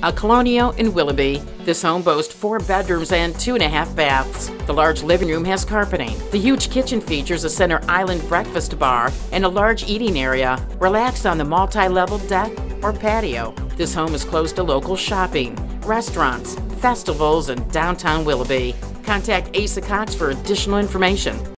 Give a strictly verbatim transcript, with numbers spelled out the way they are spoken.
A Colonial in Willoughby, this home boasts four bedrooms and two and a half baths. The large living room has carpeting. The huge kitchen features a center island breakfast bar and a large eating area. Relax on the multi-level deck or patio. This home is close to local shopping, restaurants, festivals, and downtown Willoughby. Contact Asa Cox for additional information.